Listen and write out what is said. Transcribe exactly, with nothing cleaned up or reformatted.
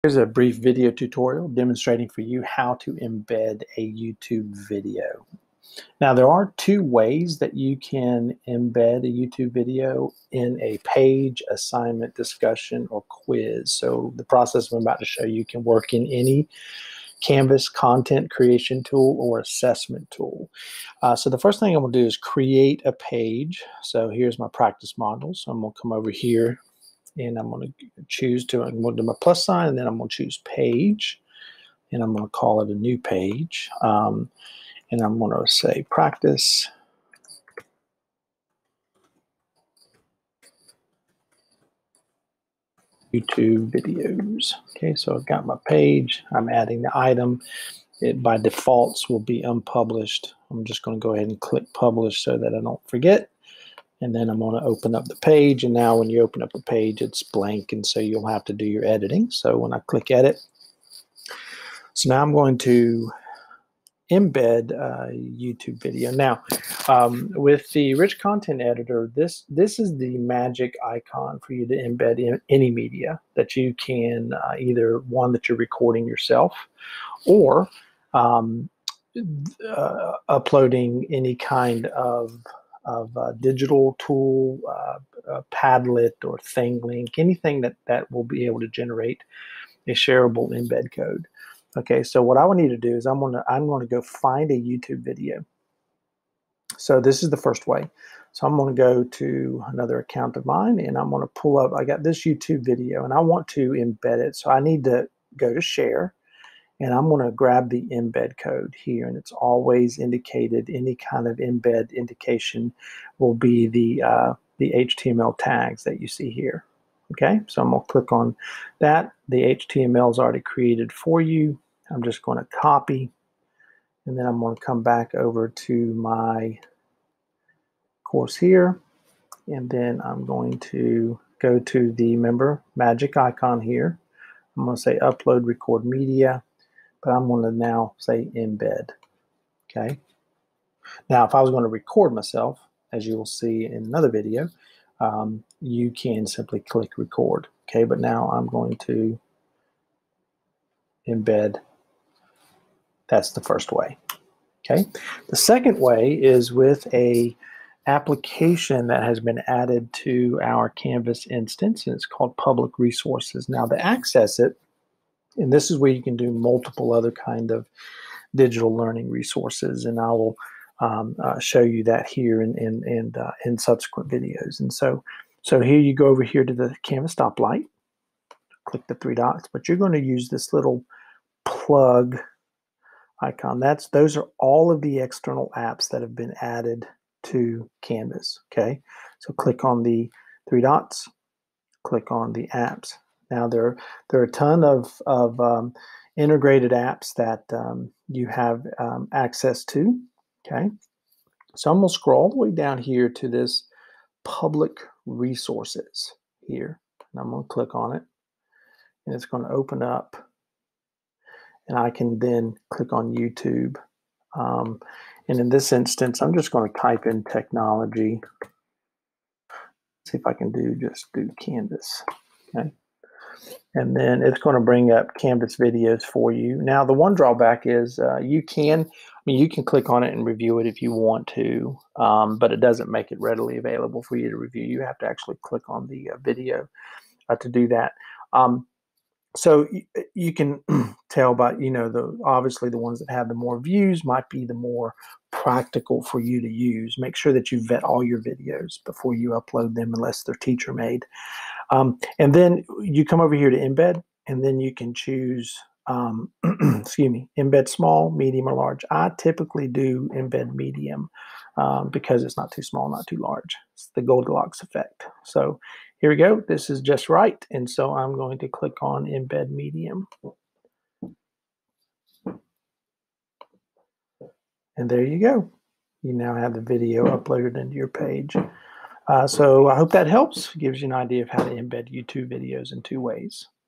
Here's a brief video tutorial demonstrating for you how to embed a YouTube video. Now, there are two ways that you can embed a YouTube video in a page, assignment, discussion, or quiz. So the process I'm about to show you can work in any Canvas content creation tool or assessment tool. Uh, so the first thing I'm going to do is create a page. So here's my practice model. So I'm going to come over here and I'm going to choose to, I'm going to do my plus sign, and then I'm going to choose page, and I'm going to call it a new page. Um, and I'm going to say practice YouTube videos. Okay, so I've got my page. I'm adding the item. It by defaults will be unpublished. I'm just going to go ahead and click publish so that I don't forget. And then I'm going to open up the page, and now when you open up the page, it's blank, and so you'll have to do your editing. So when I click edit, so now I'm going to embed a YouTube video. Now, um, with the rich content editor, this this is the magic icon for you to embed in any media that you can uh, either one that you're recording yourself, or um, uh, uploading any kind of of a digital tool, uh, a Padlet or ThingLink, anything that, that will be able to generate a shareable embed code. Okay, so what I would need to do is I'm gonna I'm gonna go find a YouTube video. So this is the first way. So I'm gonna go to another account of mine, and I'm gonna pull up, I got this YouTube video and I want to embed it. So I need to go to share, and I'm going to grab the embed code here, and it's always indicated. Any kind of embed indication will be the uh, the H T M L tags that you see here. Okay, so I'm going to click on that. The H T M L is already created for you. I'm just going to copy, and then I'm going to come back over to my course here, and then I'm going to go to the member magic icon here. I'm going to say upload record media, but I'm going to now say embed. Okay. Now, if I was going to record myself, as you will see in another video, um, you can simply click record. Okay, but now I'm going to embed. That's the first way. Okay. The second way is with a application that has been added to our Canvas instance, and it's called Public Resources. Now, to access it, and this is where you can do multiple other kind of digital learning resources, and I will um, uh, show you that here in in in, uh, in subsequent videos. And so, so here you go over here to the Canvas stoplight, click the three dots, but you're going to use this little plug icon. That's those are all of the external apps that have been added to Canvas. Okay, so click on the three dots, click on the apps. Now there, there are a ton of, of um, integrated apps that um, you have um, access to, okay? So I'm gonna scroll all the way down here to this public resources here, and I'm gonna click on it, and it's gonna open up, and I can then click on YouTube. Um, and in this instance, I'm just gonna type in technology, see if I can do, just do Canvas, okay? And then it's going to bring up Canvas videos for you. Now, the one drawback is uh, you can, I mean, you can click on it and review it if you want to, um, but it doesn't make it readily available for you to review. You have to actually click on the uh, video uh, to do that. Um, so you, you can tell by, you know, the obviously the ones that have the more views might be the more practical for you to use. Make sure that you vet all your videos before you upload them, unless they're teacher made. Um, and then you come over here to embed, and then you can choose, um, excuse me, embed small, medium, or large. I typically do embed medium um, because it's not too small, not too large. It's the Goldilocks effect. So here we go. This is just right. And so I'm going to click on embed medium. And there you go. You now have the video uploaded into your page. Uh, so I hope that helps. Gives you an idea of how to embed YouTube videos in two ways.